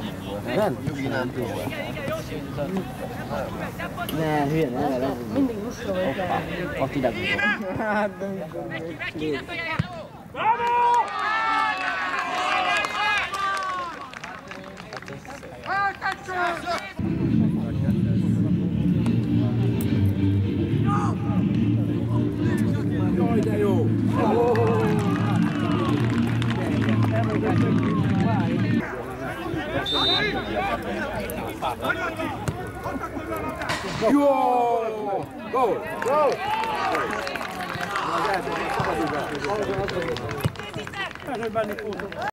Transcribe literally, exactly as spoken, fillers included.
Nem? Nyugi nem próbál. Ne, hülye, ne vele. Mindig muszka vagy el. Ott ide bírom. Hát, de mikor még két. Bravo! Jaj, de jó! Jó! Gól! Gól!